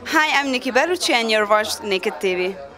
Hi, I'm Nikki Bellucci and you're watching Naked TV.